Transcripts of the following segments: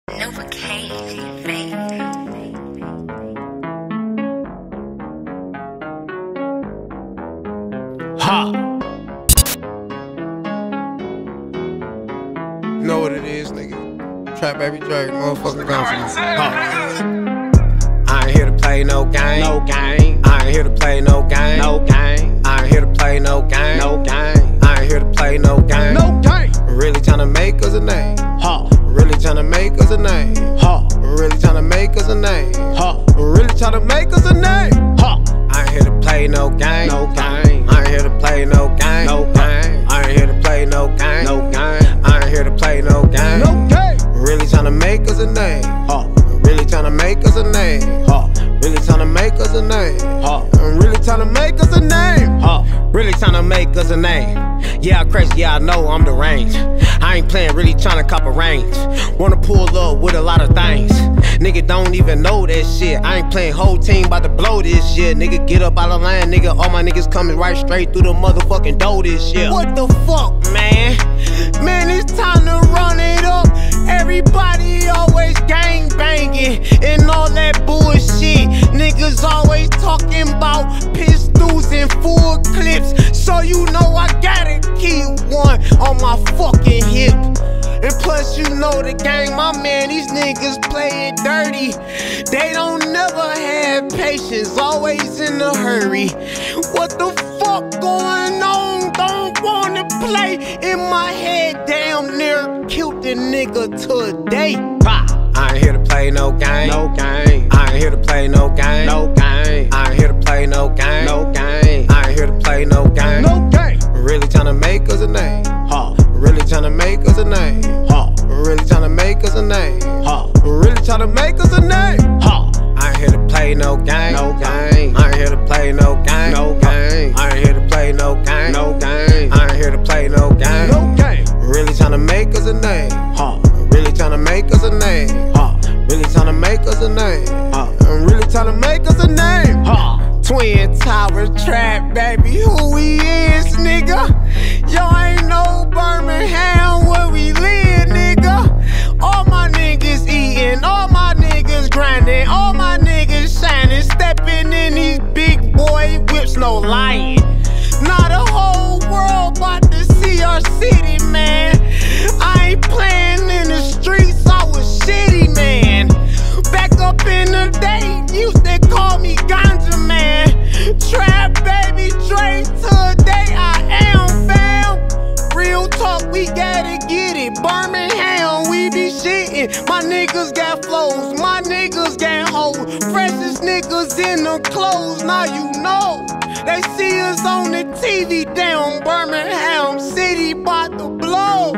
Nova K, baby. Ha! Know what it is, nigga. Trap every track, motherfucking confidence. I ain't here to play no game. No game. I ain't here to play no game. No game. I ain't here to play no game. No game. I ain't here to play no game. No game. Really tryna make us a name. Ha. Really tryna make us a name. Ha. Really tryna make us a name. Ha. Really tryna make us a name. Ha. I ain't here to play no game. No game. I ain't here to play no game. No game. I ain't here to play no game. No game. I ain't here to play no game. No game. Really tryna make us a name. Ha. Really tryna make us a name. Ha. Really tryna make us a name. Ha. I'm really tryna make us a name. Ha. Really tryna make us a name. Yeah, I'm crazy, yeah, I know I'm deranged. I ain't playing, really tryna cop a range. Wanna pull up with a lot of things. Nigga don't even know that shit. I ain't playing, whole team about to blow this shit. Nigga get up out of line, nigga. All my niggas coming right straight through the motherfucking door this shit. What the fuck, man? Man, it's time to run it up. Everybody always gang banging and all that bullshit. Niggas always talking about pistols and full clips. So you know I gotta keep one on my fucking hip. And plus you know the gang, my man, these niggas play it dirty. They don't never have patience, always in a hurry. What the fuck going on? Don't wanna play in my head, damn near killed the nigga today. I ain't here to play no game. No game. I ain't here to play no game. No game. I ain't here to play no game. No game. I ain't here to play no game. No game. Really tryna make us a name. Ha. Really tryna make us a name. Ha. Really tryna make us a name. Ha. Really tryna make us a name. Ha. I ain't here to play no game. No game. I ain't here to play no game. No game. I ain't here to play no game. No game. I ain't here to play no game. No game. Really tryna make us a name. Ha. Really tryna make us a name. Ha. Really tryna make us a name. Ha. I'm really tryna make us a name. Ha. Twin Tower Trap, baby, who we is, nigga? Yo, ain't no Birmingham where we live, nigga. All my niggas eating, all my niggas grinding, all my niggas shining, stepping in these big boy whips, no lying. Now the whole world about to see our city, man. I ain't playing in the streets, I was shitty, man. Back up in the day, used to call me Ganja Man. Trap baby, straight today I am fam. Real talk, we gotta get it. Birmingham, we be shitting. My niggas got flows, my niggas got hoes. Freshest niggas in the clothes, now you know. They see us on the TV down Birmingham City, bout to blow.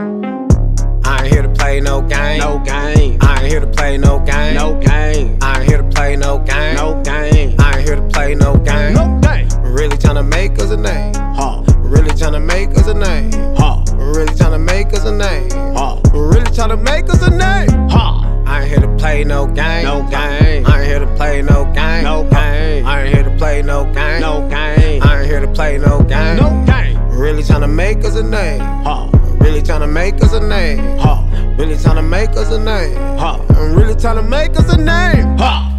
I ain't here to play no game. No game. I ain't here to play no game. No game. I ain't here to play no game. No game. I ain't here to play no game. No game. Really tryna make us a name. Ha. Really tryna make us a name. Ha. Really tryna make us a name. Ha. Really tryna make us a name. Ha. I ain't here to play no game. No game. I ain't here to play no game. No game. I ain't here to play no game. No game. I ain't here to play no game. No game. Really tryna make us a name. Ha. Really tryna make us a name. Ha. Really tryna make us a name. Ha. I'm really tryna make us a name. Ha.